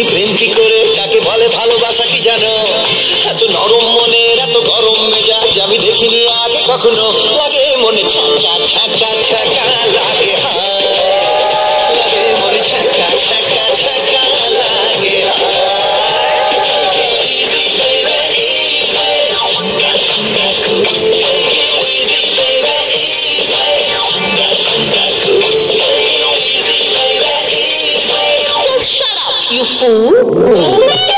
প্রেম কি করে তাকে বলে ভালোবাসা কি জানো? এত নরম মনের এত গরম মেজাজ আমি দেখিনি আগে কখনো। লাগে মনে ছাকা ছাকা ছাকা লাগে, লাগে মনে ছাকা ছাকা ছাকা লাগে। You fool!